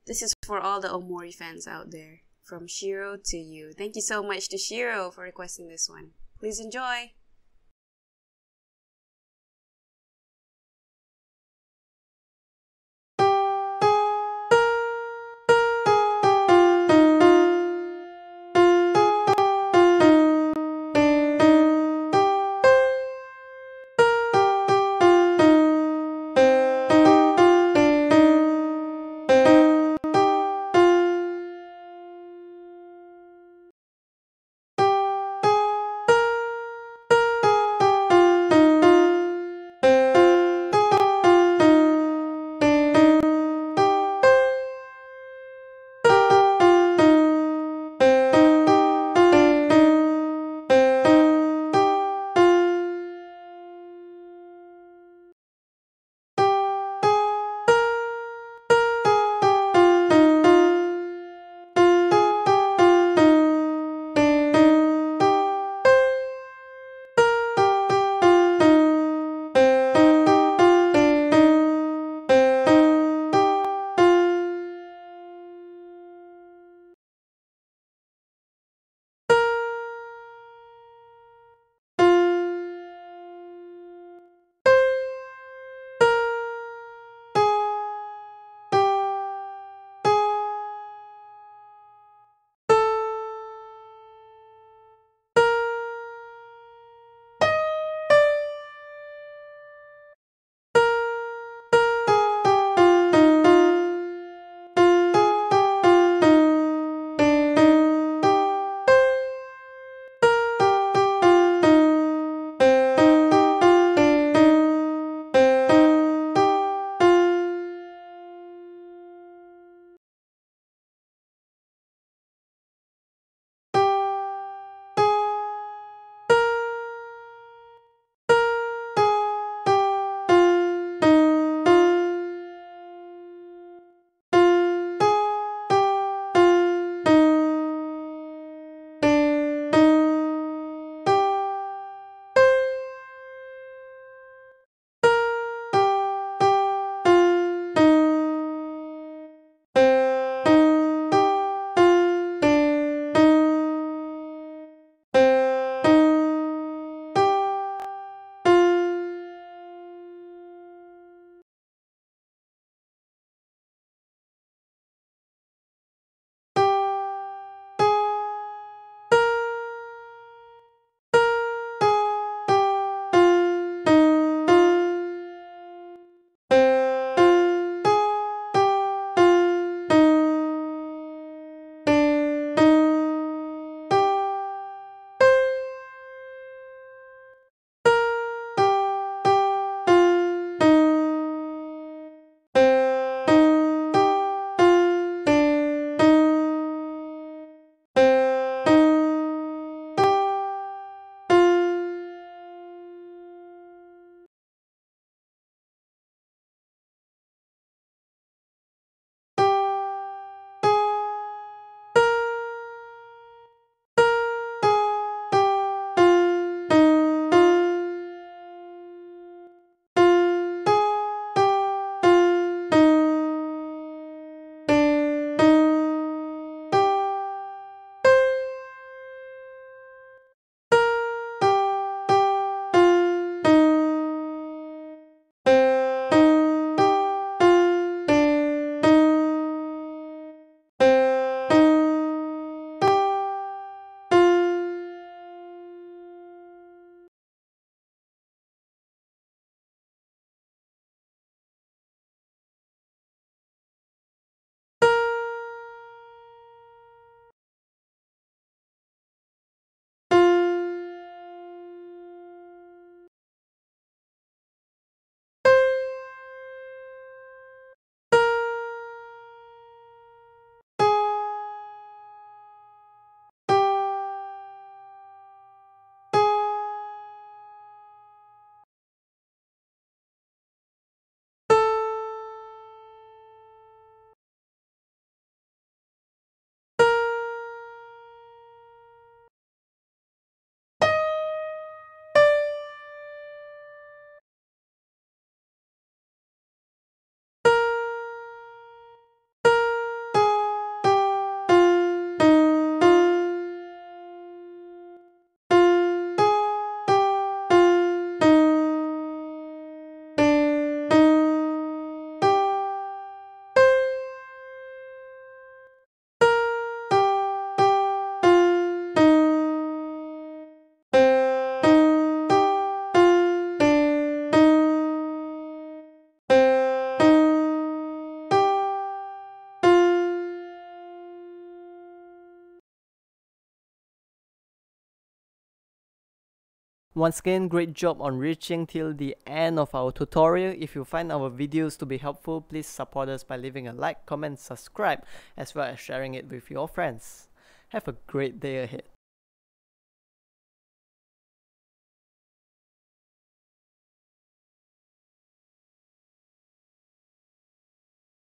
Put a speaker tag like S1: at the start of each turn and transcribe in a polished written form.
S1: This is for all the Omori fans out there. From Shiro to you. Thank you so much to Shiro for requesting this one. Please enjoy!
S2: Once again, great job on reaching till the end of our tutorial. If you find our videos to be helpful, please support us by leaving a like, comment, subscribe, as well as sharing it with your friends. Have a great day ahead.